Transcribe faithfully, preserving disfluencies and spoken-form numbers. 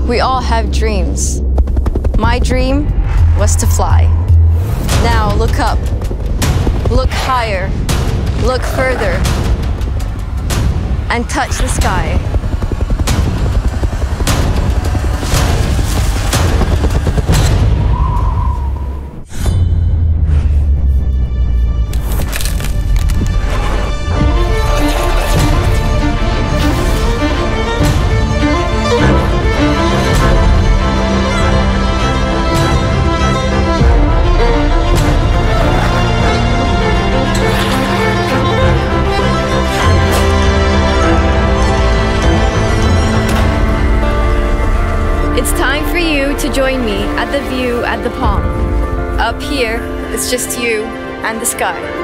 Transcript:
We all have dreams. My dream was to fly. Now look up, look higher, look further, and touch the sky. It's time for you to join me at the view at the pond. Up here, it's just you and the sky.